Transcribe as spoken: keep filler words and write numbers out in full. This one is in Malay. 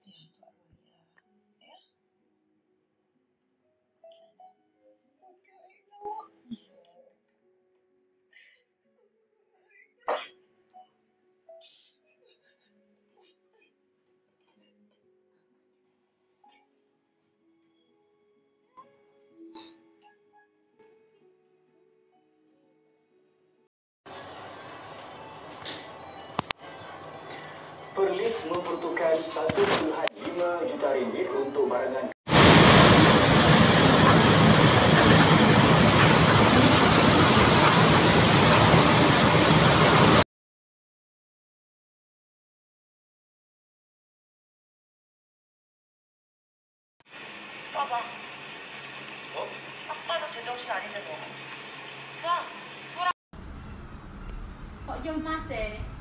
hati untuk Arwah. Ya? Perlis mempertukar satu perpuluhan lima juta ringgit untuk barangan. 써봐. 어? 딱 봐도 제정신 아닌데 너. 자, 소라. Kok jauh mas eh?